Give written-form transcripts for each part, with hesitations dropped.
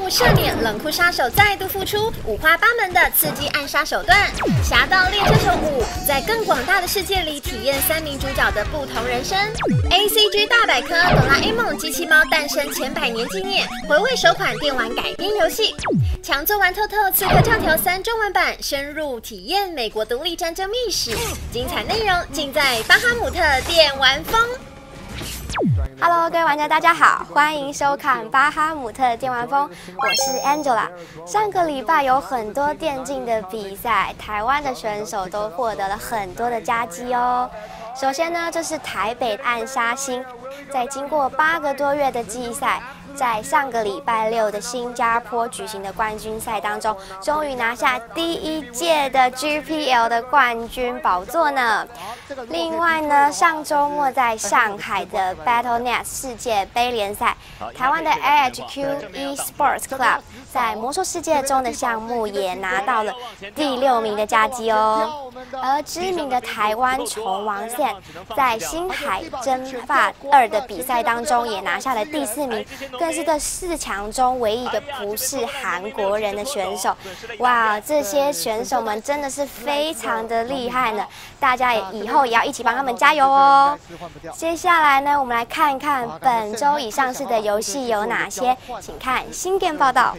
赦免，冷酷杀手再度复出，五花八门的刺激暗杀手段。侠盗猎车手5在更广大的世界里体验3名主角的不同人生。ACG 大百科：哆啦 A 梦机器猫诞生前100年纪念，回味首款电玩改编游戏。强做玩透透《刺客教条3》中文版，深入体验美国独立战争秘史，精彩内容尽在巴哈姆特电玩风。 Hello， 各位玩家，大家好，欢迎收看巴哈姆特电玩风，我是 Angela。上个礼拜有很多电竞的比赛，台湾的选手都获得了很多的佳绩哦。首先呢，这是台北暗杀星，在经过8个多月的季赛，在上个礼拜6的新加坡举行的冠军赛当中，终于拿下第1届的 GPL 的冠军宝座呢。另外呢，上周末在上海的 Battle.net 世界杯联赛，台湾的 AHQ Esports Club 在魔兽世界中的项目也拿到了第6名的佳绩哦。而知名的台湾虫王线在星海争霸2的比赛当中也拿下了第4名，更是这4强中唯一一个不是韩国人的选手。哇，这些选手们真的是非常的厉害呢，大家以后也要一起帮他们加油哦。接下来呢，我们来看看本周已上市的游戏有哪些，请看新店报道。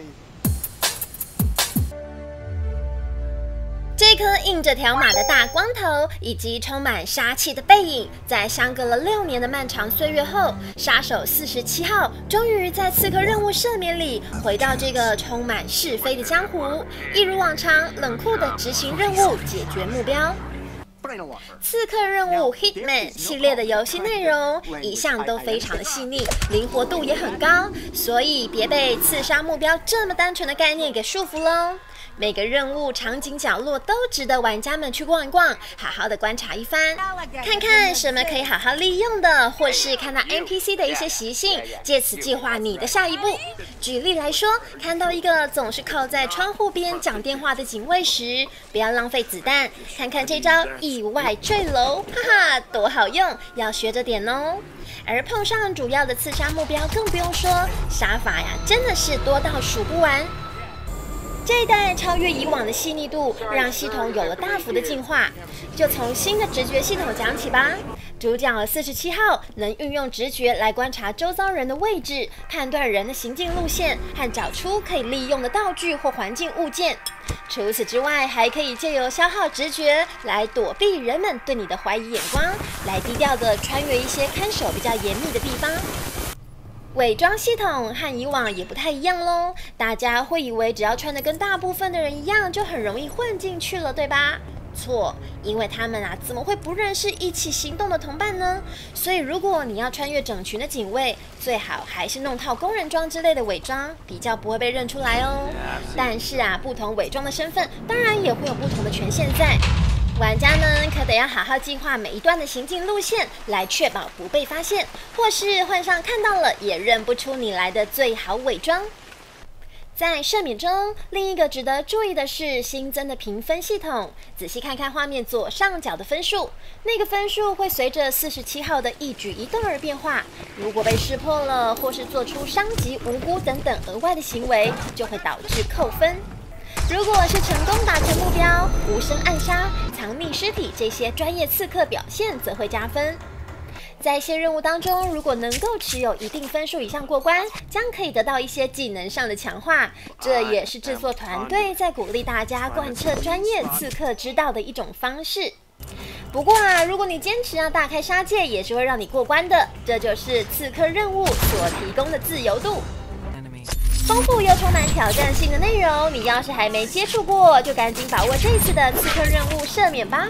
这颗印着条码的大光头，以及充满杀气的背影，在相隔了6年的漫长岁月后，杀手47号终于在刺客任务赦免里回到这个充满是非的江湖，一如往常冷酷的执行任务，解决目标。刺客任务 Hitman 系列的游戏内容一向都非常的细腻，灵活度也很高，所以别被刺杀目标这么单纯的概念给束缚喽。每个任务场景角落都值得玩家们去逛一逛，好好的观察一番，看看什么可以好好利用的，或是看到 NPC 的一些习性，借此计划你的下一步。举例来说，看到一个总是靠在窗户边讲电话的警卫时，不要浪费子弹，看看这招意外坠楼，哈哈，多好用，要学着点哦。而碰上主要的刺杀目标，更不用说，杀法呀真的是多到数不完。这一代超越以往的细腻度，让系统有了大幅的进化。就从新的直觉系统讲起吧。主角47号能运用直觉来观察周遭人的位置，判断人的行进路线，和找出可以利用的道具或环境物件。除此之外，还可以借由消耗直觉来躲避人们对你的怀疑眼光，来低调的穿越一些看守比较严密的地方。伪装系统和以往也不太一样咯，大家会以为只要穿得跟大部分的人一样，就很容易混进去了，对吧？错，因为他们怎么会不认识一起行动的同伴呢？所以如果你要穿越整群的警卫，最好还是弄套工人装之类的伪装，比较不会被认出来哦。但是不同伪装的身份，当然也会有不同的权限在。玩家们可得要好好计划每一段的行进路线，来确保不被发现，或是换上看到了也认不出你来的最好伪装。在赦免中，另一个值得注意的是新增的评分系统。仔细看看画面左上角的分数，那个分数会随着47号的一举一动而变化。如果被识破了，或是做出伤及无辜等等额外的行为，就会导致扣分。如果是成功达成目标，无声暗杀、藏匿尸体这些专业刺客表现则会加分。在一些任务当中，如果能够持有一定分数以上过关，将可以得到一些技能上的强化。这也是制作团队在鼓励大家贯彻专业刺客之道的一种方式。不过如果你坚持要大开杀戒，也是会让你过关的。这就是刺客任务所提供的自由度。丰富又充满挑战性的内容，你要是还没接触过，就赶紧把握这次的刺客任务赦免吧。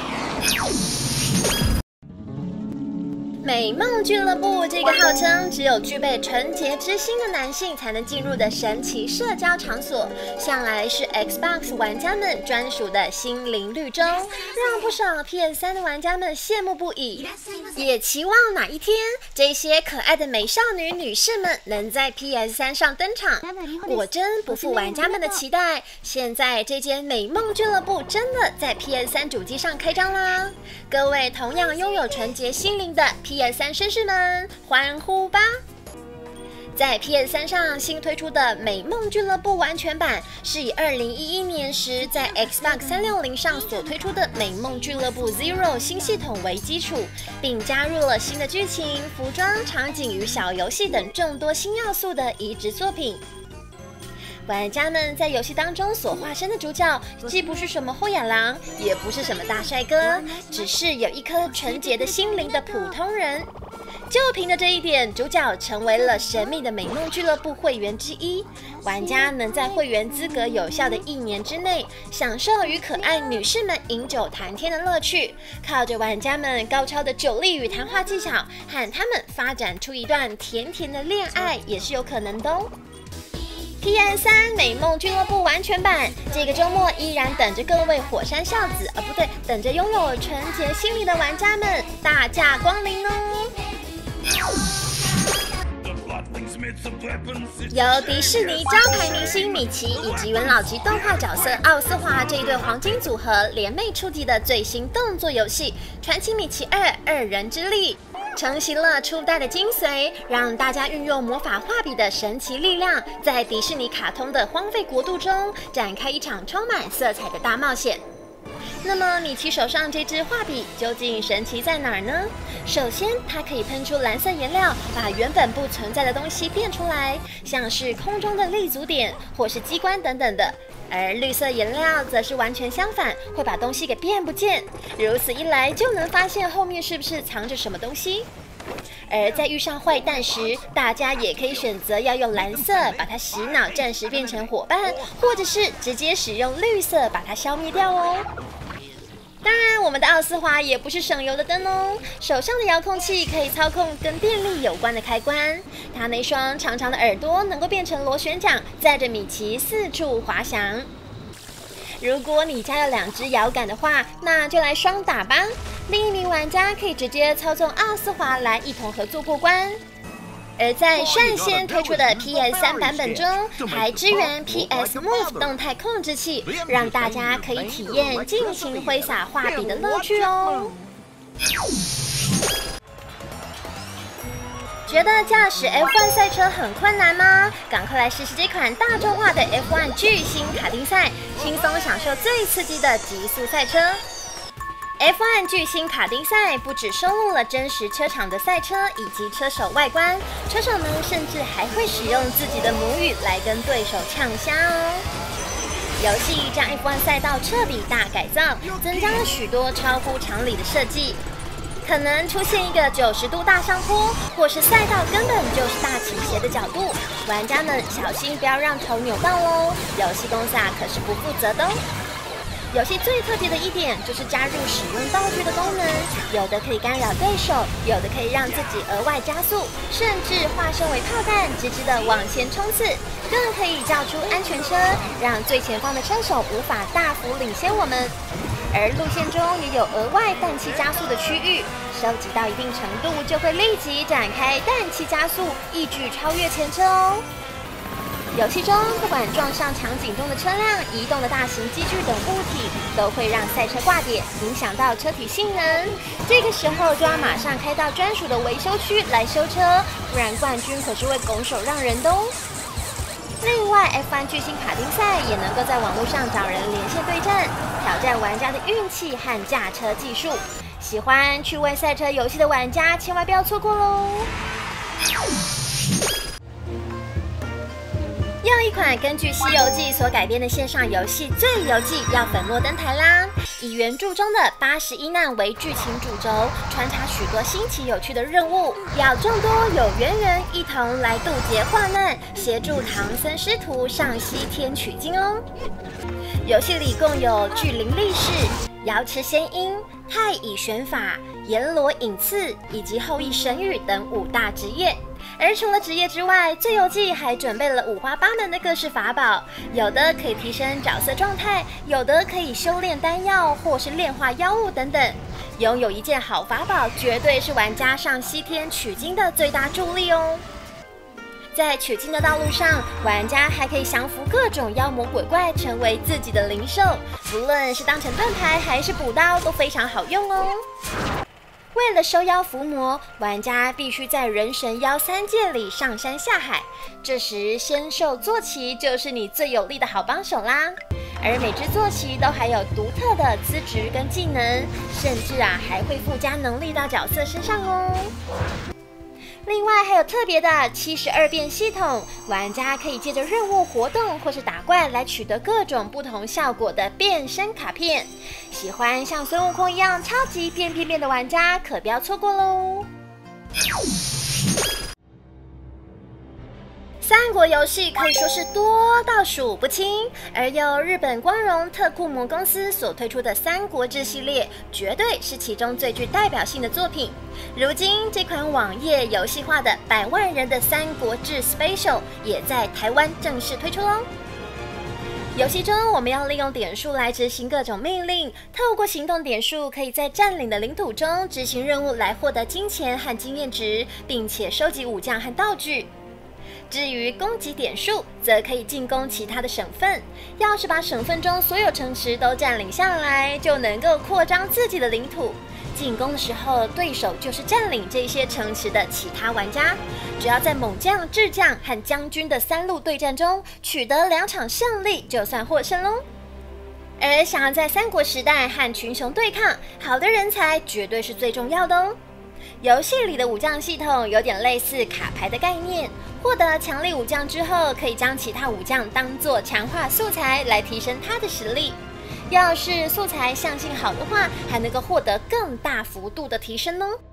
美梦俱乐部这个号称只有具备纯洁之心的男性才能进入的神奇社交场所，向来是 Xbox 玩家们专属的心灵绿洲，让不少 PS3 的玩家们羡慕不已。也期望哪一天这些可爱的美少女女士们能在 PS3 上登场。果真不负玩家们的期待，现在这间美梦俱乐部真的在 PS3 主机上开张啦！各位同样拥有纯洁心灵的PS3 绅士们，欢呼吧！ 在 PS3 上新推出的《美梦俱乐部》完全版，是以2011年时在 Xbox 360上所推出的《美梦俱乐部 Zero》新系统为基础，并加入了新的剧情、服装、场景与小游戏等众多新要素的移植作品。玩家们在游戏当中所化身的主角，既不是什么后野狼，也不是什么大帅哥，只是有一颗纯洁的心灵的普通人。就凭着这一点，主角成为了神秘的美梦俱乐部会员之一。玩家能在会员资格有效的1年之内，享受与可爱女士们饮酒谈天的乐趣，靠着玩家们高超的酒力与谈话技巧，和他们发展出一段甜甜的恋爱，也是有可能的哦。PS3 美梦俱乐部完全版，这个周末依然等着各位火山孝子，不对，等着拥有纯洁心灵的玩家们大驾光临哦！由迪士尼招牌明星米奇以及元老级动画角色奥斯华这一对黄金组合联袂出击的最新动作游戏《传奇米奇2：二人之力》。承袭了初代的精髓，让大家运用魔法画笔的神奇力量，在迪士尼卡通的荒废国度中展开一场充满色彩的大冒险。那么米奇手上这支画笔究竟神奇在哪儿呢？首先，它可以喷出蓝色颜料，把原本不存在的东西变出来，像是空中的立足点或是机关等等的。而绿色颜料则是完全相反，会把东西给变不见。如此一来，就能发现后面是不是藏着什么东西。而在遇上坏蛋时，大家也可以选择要用蓝色把它洗脑，暂时变成伙伴，或者是直接使用绿色把它消灭掉哦。当然，我们的奥斯华也不是省油的灯哦。手上的遥控器可以操控跟电力有关的开关，它那双长长的耳朵能够变成螺旋桨，载着米奇四处滑翔。如果你家有2只摇杆的话，那就来双打吧。另一名玩家可以直接操纵奥斯华来一同合作过关。而在率先推出的 PS3 版本中，还支援 PS Move 动态控制器，让大家可以体验尽情挥洒画笔的乐趣哦。觉得驾驶 F1 赛车很困难吗？赶快来试试这款大众化的 F1 巨星卡丁赛，轻松享受最刺激的极速赛车。F1 巨星卡丁赛不只收录了真实车场的赛车以及车手外观，车手们甚至还会使用自己的母语来跟对手呛虾哦。游戏将 F1 赛道彻底大改造，增加了许多超乎常理的设计，可能出现一个90度大上坡，或是赛道根本就是大倾斜的角度，玩家们小心不要让头扭到喽！游戏公司可是不负责的哦。游戏最特别的一点就是加入使用道具的功能，有的可以干扰对手，有的可以让自己额外加速，甚至化身为炮弹直直的往前冲刺，更可以叫出安全车，让最前方的车手无法大幅领先我们。而路线中也有额外氮气加速的区域，收集到一定程度就会立即展开氮气加速，一举超越前车哦。游戏中，不管撞上场景中的车辆、移动的大型机具等物体，都会让赛车挂点，影响到车体性能。这个时候就要马上开到专属的维修区来修车，不然冠军可是会拱手让人的哦。另外 ，F1 巨星卡丁赛也能够在网络上找人连线对战，挑战玩家的运气和驾车技术。喜欢趣味赛车游戏的玩家，千万不要错过喽！又一款根据《西游记》所改编的线上游戏《醉游记》要粉墨登台啦！以原著中的81难为剧情主轴，穿插许多新奇有趣的任务，要众多有缘人一同来渡劫患难，协助唐僧师徒上西天取经哦。游戏里共有巨灵力士、瑶池仙音、太乙玄法、阎罗隐刺以及后羿神语等5大职业。而除了职业之外，《醉游记》还准备了5花8门的各式法宝，有的可以提升角色状态，有的可以修炼丹药或是炼化妖物等等。拥有一件好法宝，绝对是玩家上西天取经的最大助力哦。在取经的道路上，玩家还可以降服各种妖魔鬼怪，成为自己的灵兽，不论是当成盾牌还是补刀，都非常好用哦。 为了收妖伏魔，玩家必须在人神妖3界里上山下海。这时，仙兽坐骑就是你最有力的好帮手啦。而每只坐骑都还有独特的资质跟技能，甚至还会附加能力到角色身上哦。另外还有特别的72变系统，玩家可以借着任务活动或是打怪来取得各种不同效果的变身卡片。喜欢像孙悟空一样超级变的玩家，可不要错过喽！三国游戏可以说是多到数不清，而由日本光荣特库摩公司所推出的《三国志》系列，绝对是其中最具代表性的作品。如今，这款网页游戏化的100万人的《三国志 Special》也在台湾正式推出喽。游戏中，我们要利用点数来执行各种命令，透过行动点数，可以在占领的领土中执行任务来获得金钱和经验值，并且收集武将和道具。至于攻击点数，则可以进攻其他的省份。要是把省份中所有城池都占领下来，就能够扩张自己的领土。进攻的时候，对手就是占领这些城池的其他玩家。只要在猛将、智将和将军的3路对战中取得2场胜利，就算获胜喽。而想要在三国时代和群雄对抗，好的人才绝对是最重要的哦。游戏里的武将系统有点类似卡牌的概念，获得强力武将之后，可以将其他武将当作强化素材来提升他的实力。要是素材相性好的话，还能够获得更大幅度的提升哦。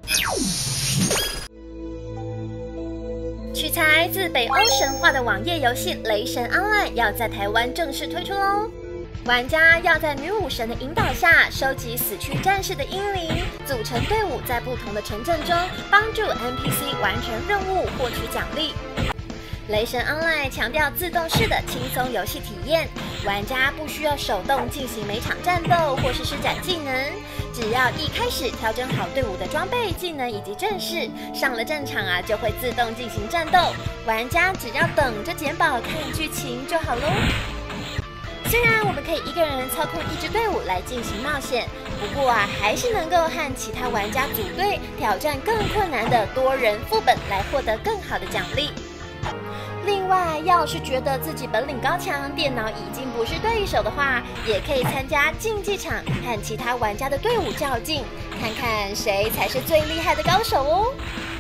取材自北欧神话的网页游戏《雷神 Online》要在台湾正式推出喽。玩家要在女武神的引导下，收集死去战士的英灵，组成队伍，在不同的城镇中帮助 NPC 完成任务，获取奖励。雷神 Online 强调自动式的轻松游戏体验，玩家不需要手动进行每场战斗或是施展技能，只要一开始调整好队伍的装备、技能以及阵势，上了战场就会自动进行战斗，玩家只要等着捡宝看剧情就好喽。虽然我们可以一个人操控一支队伍来进行冒险，不过还是能够和其他玩家组队挑战更困难的多人副本，来获得更好的奖励。另外，要是觉得自己本领高强，电脑已经不是对手的话，也可以参加竞技场和其他玩家的队伍较劲，看看谁才是最厉害的高手哦。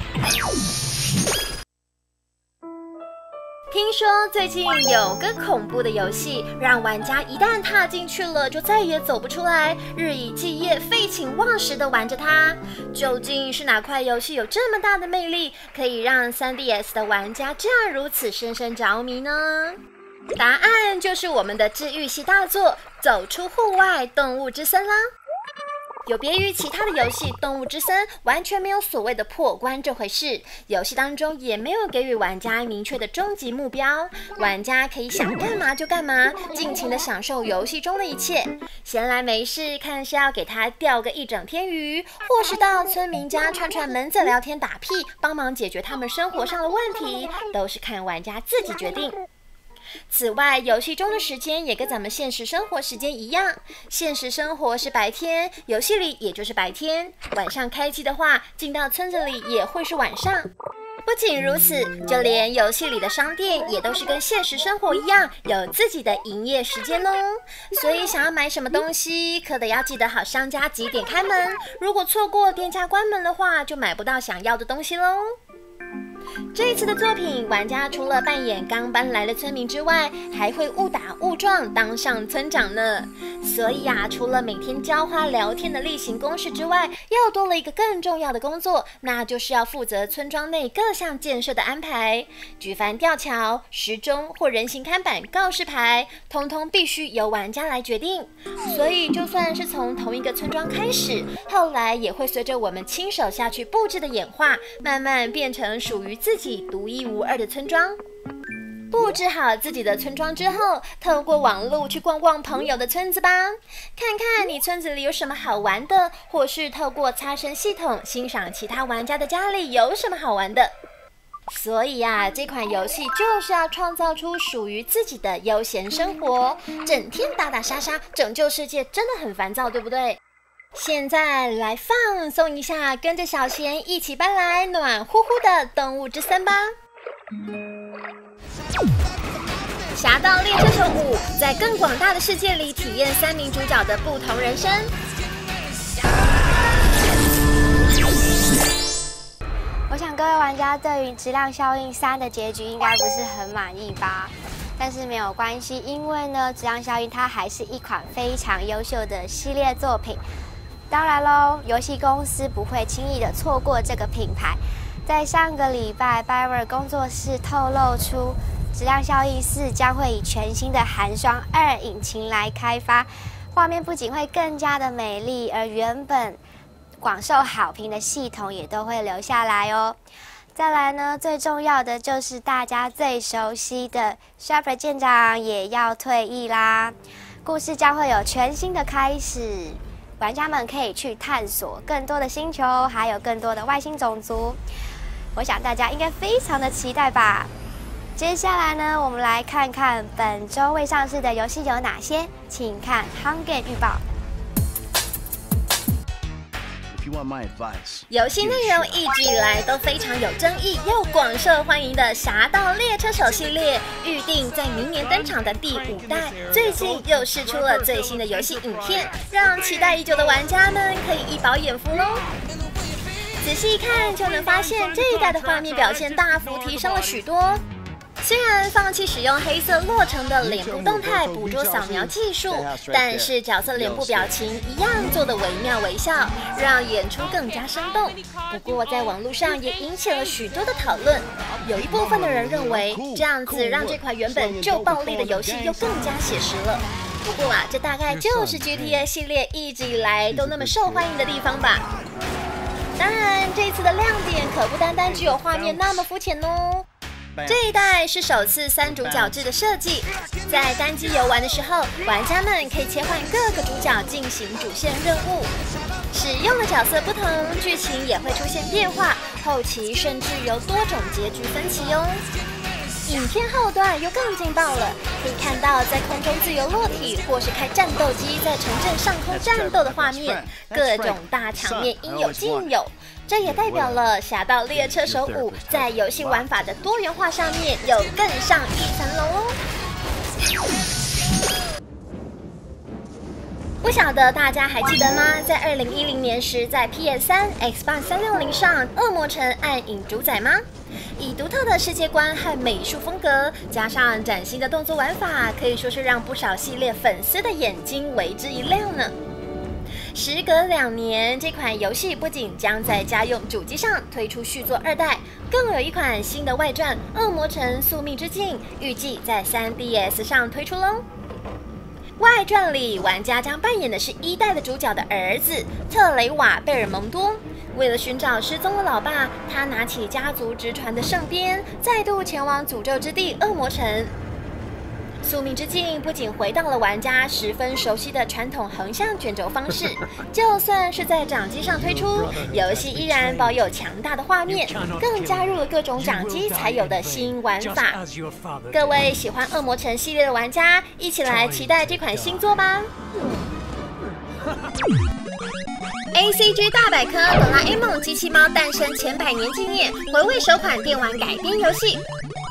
听说最近有个恐怖的游戏，让玩家一旦踏进去了，就再也走不出来，日以继夜、废寝忘食地玩着它。究竟是哪块游戏有这么大的魅力，可以让 3DS 的玩家这样如此深深着迷呢？答案就是我们的治愈系大作《走出户外动物之森》啦。有别于其他的游戏，动物之森完全没有所谓的破关这回事，游戏当中也没有给予玩家明确的终极目标，玩家可以想干嘛就干嘛，尽情的享受游戏中的一切。闲来没事，看是要给他钓个一整天鱼，或是到村民家串串门子聊天打屁，帮忙解决他们生活上的问题，都是看玩家自己决定。此外，游戏中的时间也跟咱们现实生活时间一样，现实生活是白天，游戏里也就是白天。晚上开机的话，进到村子里也会是晚上。不仅如此，就连游戏里的商店也都是跟现实生活一样，有自己的营业时间哦。所以想要买什么东西，可得要记得好商家几点开门，如果错过店家关门的话，就买不到想要的东西喽。这一次的作品，玩家除了扮演刚搬来的村民之外，还会误打误撞当上村长呢。所以除了每天浇花聊天的例行公事之外，又多了一个更重要的工作，那就是要负责村庄内各项建设的安排。举凡吊桥、时钟或人行看板、告示牌，通通必须由玩家来决定。所以就算是从同一个村庄开始，后来也会随着我们亲手下去布置的演化，慢慢变成属于自己独一无二的村庄。布置好自己的村庄之后，透过网路去逛逛朋友的村子吧，看看你村子里有什么好玩的，或是透过擦身系统欣赏其他玩家的家里有什么好玩的。所以这款游戏就是要创造出属于自己的悠闲生活，整天打打杀杀，拯救世界真的很烦躁，对不对？ 现在来放松一下，跟着小贤一起搬来暖乎乎的动物之森吧。侠盗猎车手5在更广大的世界里体验3名主角的不同人生。 我想各位玩家对于《质量效应3》的结局应该不是很满意吧？但是没有关系，因为呢，《质量效应》它还是一款非常优秀的系列作品。当然喽，游戏公司不会轻易的错过这个品牌。在上个礼拜 ，BioWare 工作室透露出，《质量效应4》将会以全新的寒霜2引擎来开发，画面不仅会更加的美丽，而原本广受好评的系统也都会留下来哦。再来呢，最重要的就是大家最熟悉的 Shepard 舰长也要退役啦。故事将会有全新的开始，玩家们可以去探索更多的星球，还有更多的外星种族。我想大家应该非常的期待吧。接下来呢，我们来看看本周未上市的游戏有哪些，请看 Hunger 预报。 游戏内容一直以来都非常有争议又广受欢迎的《侠盗猎车手》系列，预定在明年登场的第5代，最近又释出了最新的游戏影片，让期待已久的玩家们可以一饱眼福喽。仔细一看就能发现，这一代的画面表现大幅提升了许多。虽然放弃使用黑色落成的脸部动态捕捉扫描技术，但是角色脸部表情一样做得惟妙惟肖，让演出更加生动。不过在网络上也引起了许多的讨论，有一部分的人认为这样子让这款原本就暴力的游戏又更加写实了。不过这大概就是 GTA 系列一直以来都那么受欢迎的地方吧。当然，这一次的亮点可不单单只有画面那么肤浅哦。这一代是首次3主角制的设计，在单机游玩的时候，玩家们可以切换各个主角进行主线任务，使用的角色不同，剧情也会出现变化，后期甚至有多种结局分歧哦。影片后段又更劲爆了，可以看到在空中自由落体或是开战斗机在城镇上空战斗的画面，各种大场面应有尽有。这也代表了《侠盗猎车手5》在游戏玩法的多元化上面又更上一层楼哦。不晓得大家还记得吗？在2010年时，在 PS3、Xbox 360上，《恶魔城暗影主宰》吗？以独特的世界观和美术风格，加上崭新的动作玩法，可以说是让不少系列粉丝的眼睛为之一亮呢。时隔2年，这款游戏不仅将在家用主机上推出续作2代，更有一款新的外传《恶魔城宿命之境》，预计在 3DS 上推出喽。外传里，玩家将扮演的是1代的主角的儿子特雷瓦·贝尔蒙多。为了寻找失踪的老爸，他拿起家族直传的圣鞭，再度前往诅咒之地恶魔城。宿命之境不仅回到了玩家十分熟悉的传统横向卷轴方式，就算是在掌机上推出，游戏依然保有强大的画面，更加入了各种掌机才有的新玩法。各位喜欢恶魔城系列的玩家，一起来期待这款新作吧！ACG 大百科：哆啦 A 梦机器猫诞生前100年纪念，回味首款电玩改编游戏。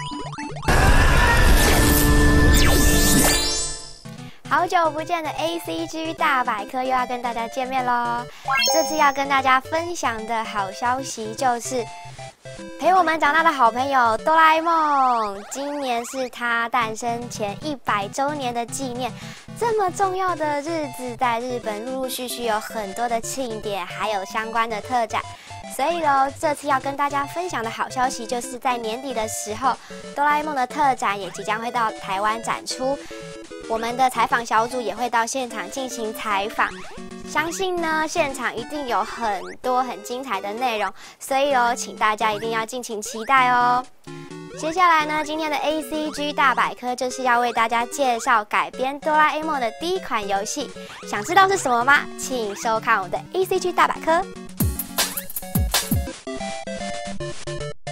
好久不见的 ACG 大百科又要跟大家见面咯。这次要跟大家分享的好消息就是陪我们长大的好朋友哆啦 A 梦，今年是他诞生前100周年的纪念。这么重要的日子，在日本陆陆续续有很多的庆典，还有相关的特展。所以这次要跟大家分享的好消息，就是在年底的时候，哆啦 A 梦的特展也即将会到台湾展出。我们的采访小组也会到现场进行采访，相信呢现场一定有很多很精彩的内容，所以请大家一定要敬请期待哦。接下来呢，今天的 ACG 大百科就是要为大家介绍改编哆啦 A 梦的第一款游戏，想知道是什么吗？请收看我的 ACG 大百科。 侠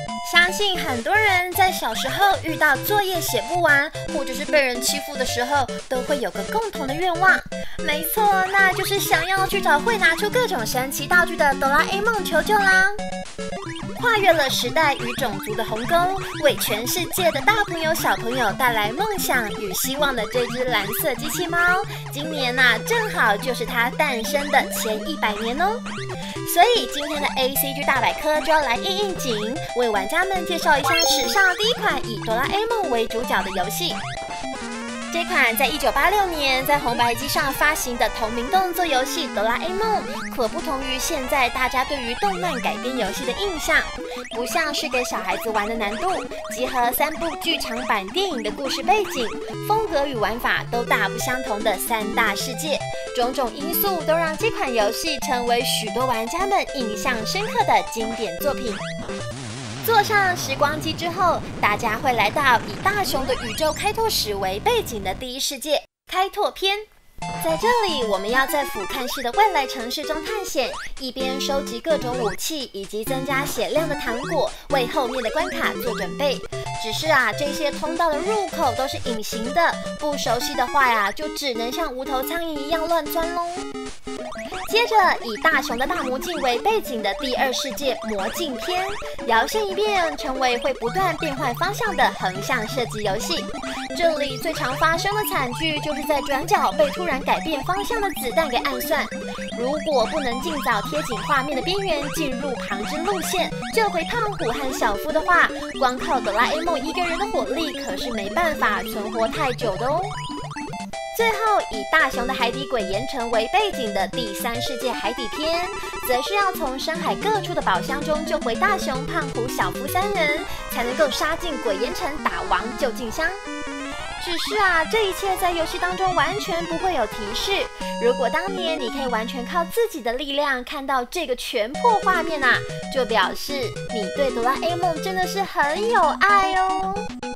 相信很多人在小时候遇到作业写不完，或者是被人欺负的时候，都会有个共同的愿望。没错，那就是想要去找会拿出各种神奇道具的哆啦 A 梦求救啦。跨越了时代与种族的鸿沟，为全世界的大朋友小朋友带来梦想与希望的这只蓝色机器猫，今年正好就是它诞生的前100年哦。所以今天的 ACG 大百科就要来应景，为玩家们介绍一下史上第一款以哆啦 A 梦为主角的游戏。这款在1986年在红白机上发行的同名动作游戏《哆啦 A 梦》，可不同于现在大家对于动漫改编游戏的印象，不像是给小孩子玩的难度，结合3部剧场版电影的故事背景、风格与玩法都大不相同的3大世界，种种因素都让这款游戏成为许多玩家们印象深刻的经典作品。坐上时光机之后，大家会来到以大雄的宇宙开拓史为背景的第一世界开拓篇。在这里，我们要在俯瞰式的未来城市中探险，一边收集各种武器以及增加血量的糖果，为后面的关卡做准备。只是这些通道的入口都是隐形的，不熟悉的话就只能像无头苍蝇一样乱钻咯。接着，以大雄的大魔镜为背景的第2世界魔镜篇，摇身一变成为会不断变换方向的横向射击游戏。这里最常发生的惨剧就是在转角被突然改变方向的子弹给暗算，如果不能尽早贴紧画面的边缘进入旁支路线，救回胖虎和小夫的话，光靠哆啦 A 梦一个人的火力可是没办法存活太久的哦。最后，以大雄的海底鬼岩城为背景的第3世界海底篇，则是要从深海各处的宝箱中救回大雄、胖虎、小夫3人，才能够杀进鬼岩城打王救静香。只是这一切在游戏当中完全不会有提示。如果当年你可以完全靠自己的力量看到这个全破画面就表示你对哆啦 A 梦真的是很有爱哦。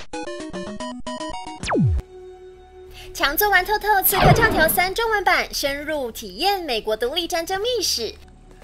强作玩透透《刺客教条3》中文版，深入体验美国独立战争历史。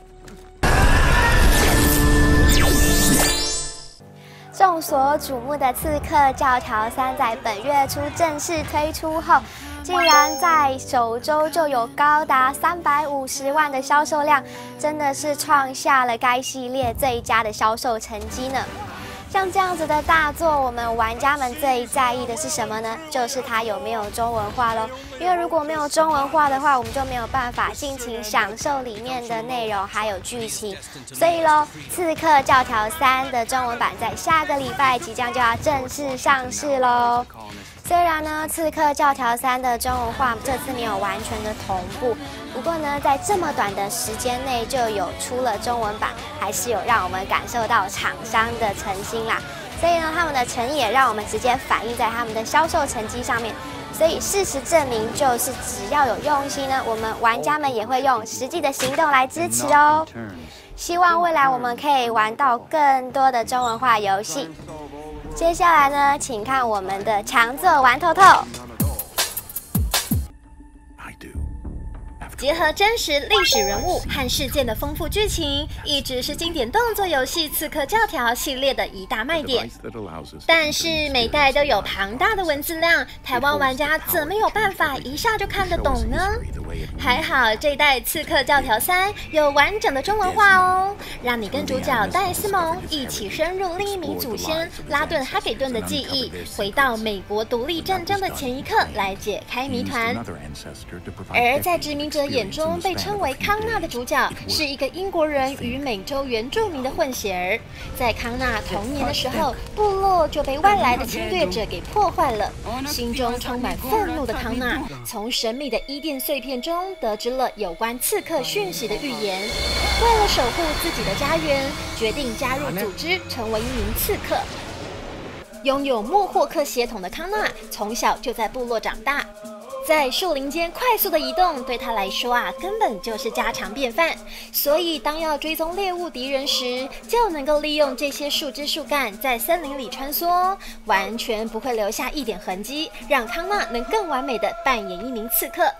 众所瞩目的《刺客教条3》在本月初正式推出后，竟然在首周就有高达350万的销售量，真的是创下了该系列最佳的销售成绩呢。像这样子的大作，我们玩家们最在意的是什么呢？就是它有没有中文化咯。因为如果没有中文化的话，我们就没有办法尽情享受里面的内容还有剧情。所以咯，《刺客教条3》的中文版在下个礼拜即将就要正式上市咯。虽然呢，《刺客教条3》的中文化这次没有完全的同步，不过呢，在这么短的时间内就有出了中文版，还是有让我们感受到厂商的诚心啦。所以呢，他们的诚意也让我们直接反映在他们的销售成绩上面。所以事实证明，就是只要有用心呢，我们玩家们也会用实际的行动来支持哦。希望未来我们可以玩到更多的中文化游戏。接下来呢，请看我们的强作玩透透。 结合真实历史人物和事件的丰富剧情，一直是经典动作游戏《刺客教条》系列的一大卖点。但是每代都有庞大的文字量，台湾玩家怎么有办法一下就看得懂呢？还好这一代《刺客教条3》有完整的中文化哦，让你跟主角戴斯蒙一起深入另一名祖先拉顿哈给顿的记忆，回到美国独立战争的前一刻来解开谜团。而在殖民者眼中被称为康纳的主角，是一个英国人与美洲原住民的混血儿。在康纳童年的时候，部落就被外来的侵略者给破坏了。心中充满愤怒的康纳，从神秘的伊甸碎片中得知了有关刺客讯息的预言。为了守护自己的家园，决定加入组织，成为一名刺客。拥有莫霍克血统的康纳，从小就在部落长大。在树林间快速的移动，对他来说根本就是家常便饭。所以当要追踪猎物敌人时，就能够利用这些树枝树干在森林里穿梭，完全不会留下一点痕迹，让康纳能更完美的扮演一名刺客。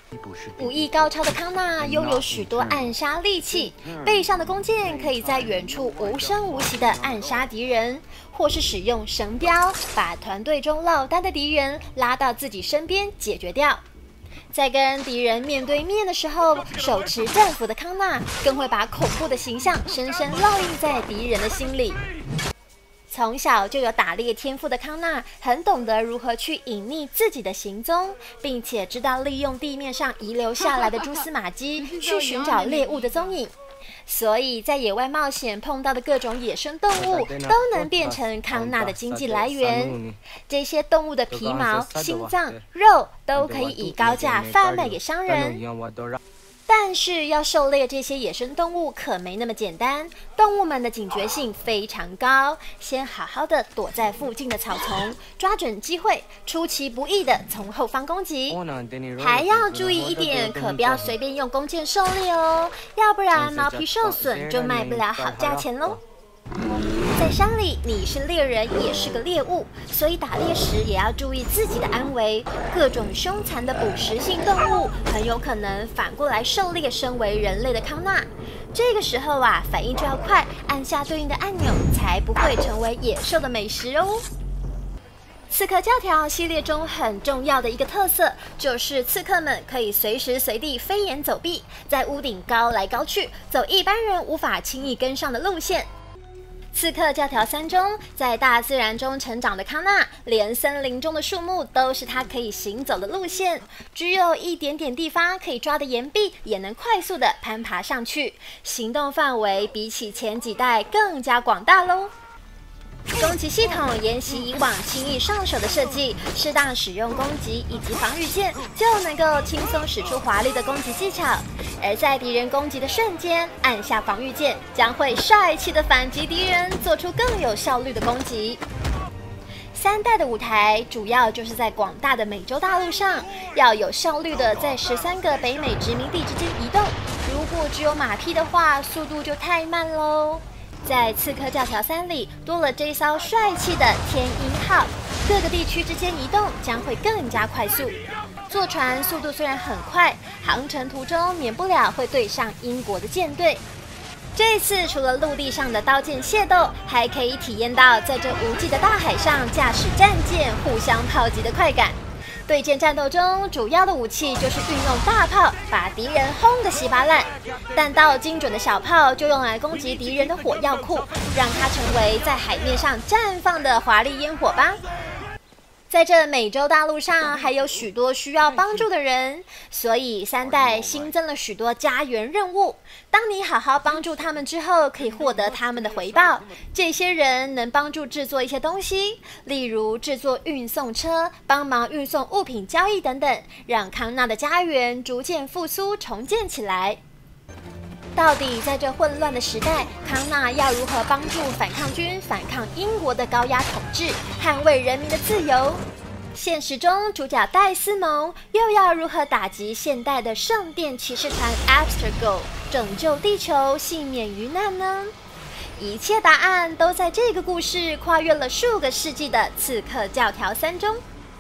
武艺高超的康纳拥有许多暗杀利器，背上的弓箭可以在远处无声无息地暗杀敌人，或是使用绳标把团队中落单的敌人拉到自己身边解决掉。在跟敌人面对面的时候，手持战斧的康纳更会把恐怖的形象深深烙印在敌人的心里。从小就有打猎天赋的康纳，很懂得如何去隐匿自己的行踪，并且知道利用地面上遗留下来的蛛丝马迹去寻找猎物的踪影。所以在野外冒险碰到的各种野生动物都能变成康纳的经济来源。这些动物的皮毛、心脏、肉都可以以高价贩卖给商人。但是要狩猎这些野生动物可没那么简单，动物们的警觉性非常高，先好好的躲在附近的草丛，抓准机会，出其不意的从后方攻击。还要注意一点，可不要随便用弓箭狩猎哦，要不然毛皮受损就卖不了好价钱喽。在山里，你是猎人，也是个猎物，所以打猎时也要注意自己的安危。各种凶残的捕食性动物很有可能反过来狩猎身为人类的康纳。这个时候啊，反应就要快，按下对应的按钮，才不会成为野兽的美食哦。刺客教条系列中很重要的一个特色，就是刺客们可以随时随地飞檐走壁，在屋顶高来高去，走一般人无法轻易跟上的路线。刺客教条3中，在大自然中成长的康纳，连森林中的树木都是他可以行走的路线，只有一点点地方可以抓的岩壁，也能快速的攀爬上去，行动范围比起前几代更加广大喽。攻击系统沿袭以往轻易上手的设计，适当使用攻击以及防御键，就能够轻松使出华丽的攻击技巧。而在敌人攻击的瞬间，按下防御键，将会帅气的反击敌人，做出更有效率的攻击。3代的舞台主要就是在广大的美洲大陆上，要有效率的在13个北美殖民地之间移动。如果只有马匹的话，速度就太慢喽。在刺客教条3里，多了这艘帅气的天鹰号，各个地区之间移动将会更加快速。坐船速度虽然很快，航程途中免不了会对上英国的舰队。这次除了陆地上的刀剑械斗，还可以体验到在这无际的大海上驾驶战舰互相炮击的快感。对舰战斗中，主要的武器就是运用大炮把敌人轰个稀巴烂，弹道精准的小炮就用来攻击敌人的火药库，让它成为在海面上绽放的华丽烟火吧。在这美洲大陆上，还有许多需要帮助的人，所以3代新增了许多家园任务。当你好好帮助他们之后，可以获得他们的回报。这些人能帮助制作一些东西，例如制作运送车，帮忙运送物品交易等等，让康纳的家园逐渐复苏重建起来。到底在这混乱的时代，康纳要如何帮助反抗军反抗英国的高压统治，捍卫人民的自由？现实中，主角戴斯蒙又要如何打击现代的圣殿骑士团 Abstergo， 拯救地球，幸免于难呢？一切答案都在这个故事跨越了数个世纪的刺客教条3中。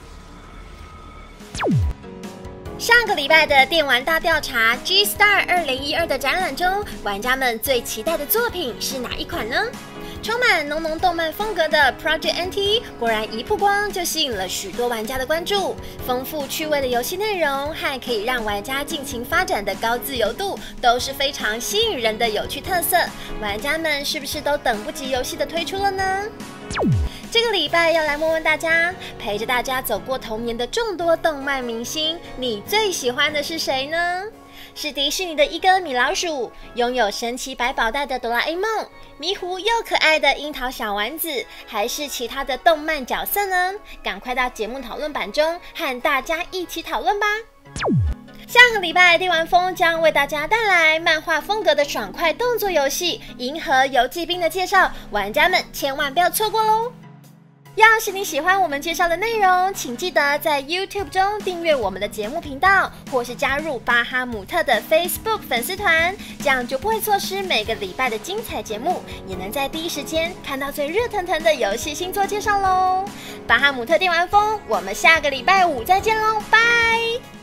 上个礼拜的电玩大调查 G-Star 2012的展览中，玩家们最期待的作品是哪一款呢？充满浓浓动漫风格的 Project NT 果然一曝光就吸引了许多玩家的关注。丰富趣味的游戏内容和可以让玩家尽情发展的高自由度，都是非常吸引人的有趣特色。玩家们是不是都等不及游戏的推出了呢？这个礼拜要来问问大家，陪着大家走过童年的众多动漫明星，你最喜欢的是谁呢？是迪士尼的一哥米老鼠，拥有神奇百宝袋的哆啦 A 梦，迷糊又可爱的樱桃小丸子，还是其他的动漫角色呢？赶快到节目讨论版中和大家一起讨论吧！下个礼拜电玩风将为大家带来漫画风格的爽快动作游戏《银河游骑兵》的介绍，玩家们千万不要错过喽！要是你喜欢我们介绍的内容，请记得在 YouTube 中订阅我们的节目频道，或是加入巴哈姆特的 Facebook 粉丝团，这样就不会错失每个礼拜的精彩节目，也能在第一时间看到最热腾腾的游戏新作介绍喽！巴哈姆特电玩风，我们下个礼拜5再见喽，拜！